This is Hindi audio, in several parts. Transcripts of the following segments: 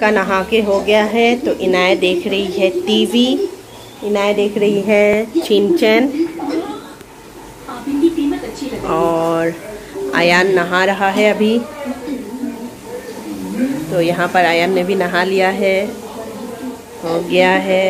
का नहा के हो गया है, तो इनाया देख रही है टीवी, इनाया देख रही है शिनचैन, और आयान नहा रहा है अभी। तो यहाँ पर आयान ने भी नहा लिया है, हो गया है।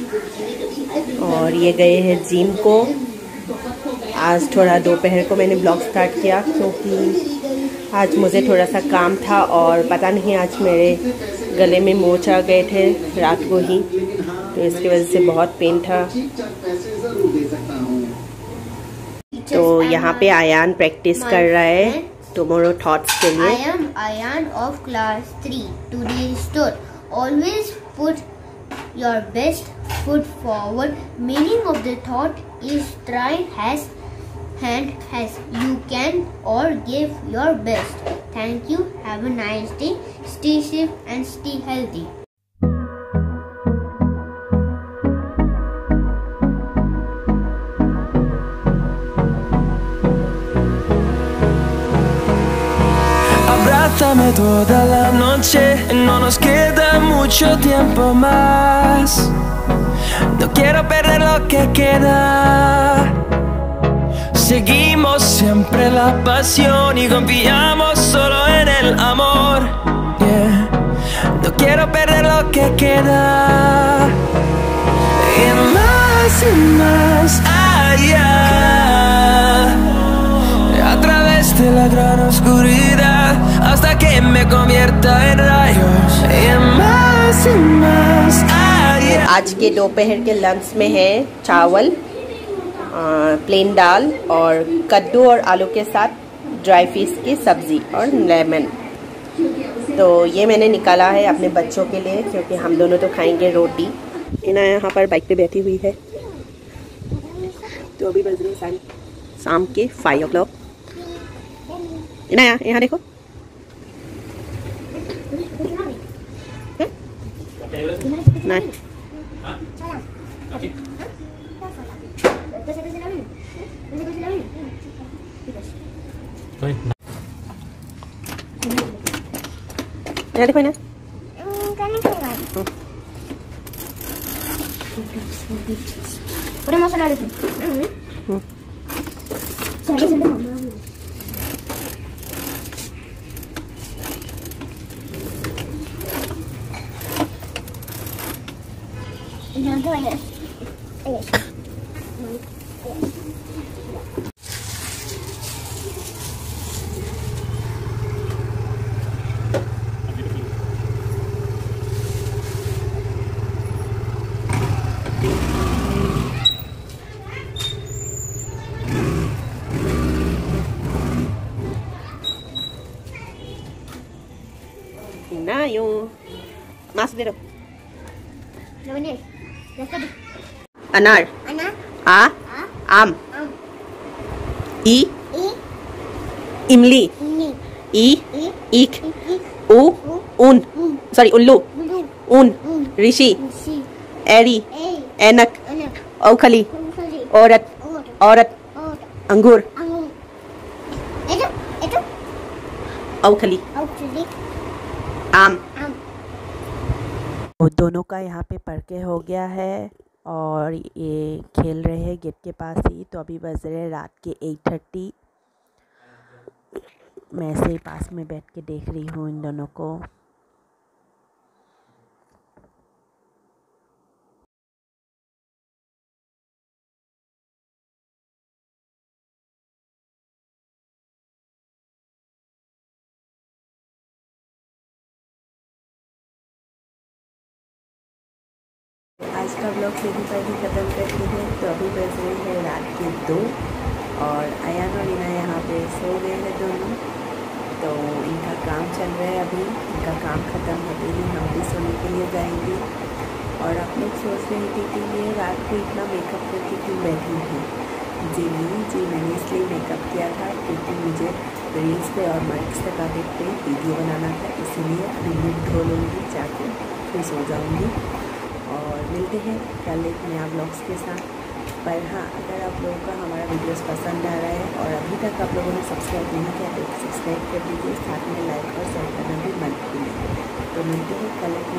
और ये गए हैं जिम को। आज थोड़ा दोपहर को मैंने ब्लॉग स्टार्ट किया क्योंकि आज मुझे थोड़ा सा काम था, और पता नहीं आज मेरे गले में मोच आ गए थे रात को ही, तो इसकी वजह से बहुत पेन था। तो यहाँ पे आयान प्रैक्टिस कर रहा है टुमारो थॉट्स के लिए। I am Ayan of class 3. Today's thought: always put your best foot forward. Meaning of the thought is try as hand as you can or give your best. Thank you. Have a nice day. Stay safe and stay healthy. Abrázame toda la noche, no nos queda mucho tiempo más. No quiero perder lo que queda. Seguimos siempre la pasión y confiamos solo en el amor. Yeah. No quiero perder lo que queda. Y más allá. A través de la gran oscuridad hasta que me convierta en rayos. Y más allá. आज के दोपहर के लंच में है चावल, प्लेन दाल और कद्दू और आलू के साथ ड्राई फिश की सब्जी और लेमन। तो ये मैंने निकाला है अपने बच्चों के लिए क्योंकि हम दोनों तो खाएंगे रोटी। इनाया यहाँ पर बाइक पे बैठी हुई है। तो अभी बज रहे हैं शाम के 5 o'clock। इनाया यहाँ देखो, नहीं यहाँ देखो ना, पूरे मसाला डाले ना yung mas dito. अनार, आम, इमली, ईख, ऊन, सॉरी उल्लू, ऊन, ऋषि, एरी, ऐनक, औखली, औरत, अंगूर, औखली, आम। दोनों का यहाँ पे पढ़ हो गया है और ये खेल रहे हैं गेट के पास ही। तो अभी बज रहे हैं रात के 8:30। मैं ऐसे ही पास में बैठ के देख रही हूँ इन दोनों को। आज का ब्लॉग यहीं पर ही ख़त्म करते हैं। तो अभी बज रही है रात के 2 और आयान और इना यहाँ पे सो गए हैं दोनों। तो इनका काम चल रहा है अभी, इनका काम ख़त्म होते ही हम भी सोने के लिए जाएंगे। और आप लोग सोच रहे थे कि ये रात को इतना मेकअप करके क्यों बैठी थी। जी मैंने इसलिए मेकअप किया था क्योंकि मुझे रील्स पे और माइक्स तक आगे पे वीडियो बनाना था, इसीलिए अभी मुँह धो लूँगी, जाके फिर सो जाऊँगी। और मिलते हैं कल एक नया ब्लॉग्स के साथ। पर हाँ, अगर आप लोगों का हमारा वीडियोस पसंद आ रहा है और अभी तक आप लोगों ने सब्सक्राइब नहीं किया तो सब्सक्राइब कर दीजिए, साथ में लाइक और शेयर करना भी मत भूलिए। तो मिलते हैं कल एक